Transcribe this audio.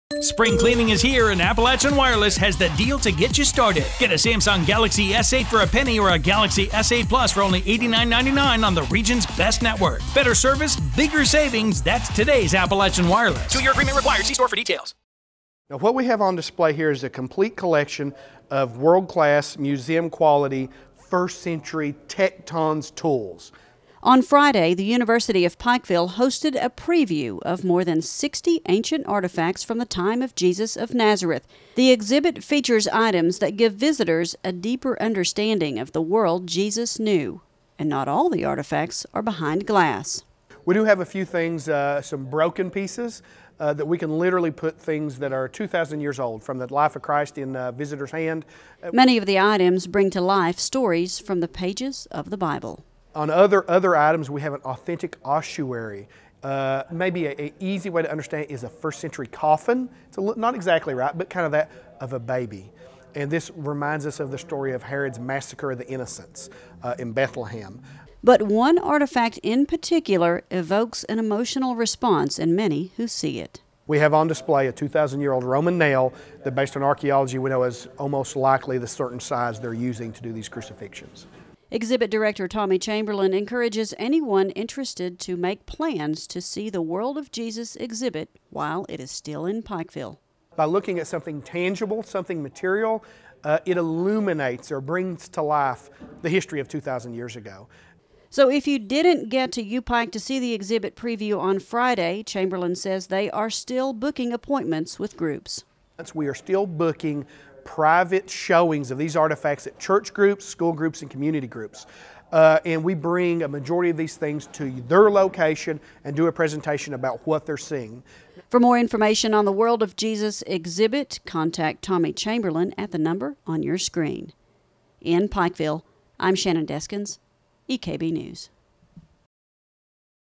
Spring cleaning is here, and Appalachian Wireless has the deal to get you started. Get a Samsung Galaxy S8 for a penny or a Galaxy S8 Plus for only $89.99 on the region's best network. Better service, bigger savings. That's today's Appalachian Wireless. 2-year agreement required. See store for details. Now, what we have on display here is a complete collection of world-class, museum-quality, first-century Tectons tools. On Friday, the University of Pikeville hosted a preview of more than 60 ancient artifacts from the time of Jesus of Nazareth. The exhibit features items that give visitors a deeper understanding of the world Jesus knew. And not all the artifacts are behind glass. We do have a few things, some broken pieces, that we can literally put things that are 2,000 years old from the life of Christ in a visitor's hand. Many of the items bring to life stories from the pages of the Bible. On other items, we have an authentic ossuary. Maybe an easy way to understand it is a first-century coffin. It's not exactly right, but kind of that of a baby. And this reminds us of the story of Herod's massacre of the innocents in Bethlehem. But one artifact in particular evokes an emotional response in many who see it. We have on display a 2,000-year-old Roman nail that, based on archaeology, we know is almost likely the certain size they're using to do these crucifixions. Exhibit Director Tommy Chamberlain encourages anyone interested to make plans to see the World of Jesus exhibit while it is still in Pikeville. By looking at something tangible, something material, it illuminates or brings to life the history of 2,000 years ago. So if you didn't get to UPIKE to see the exhibit preview on Friday, Chamberlain says they are still booking appointments with groups. We are still booking private showings of these artifacts at church groups, school groups, and community groups. And we bring a majority of these things to their location and do a presentation about what they're seeing. For more information on the World of Jesus exhibit, contact Tommy Chamberlain at the number on your screen. In Pikeville, I'm Shannon Deskins, EKB News.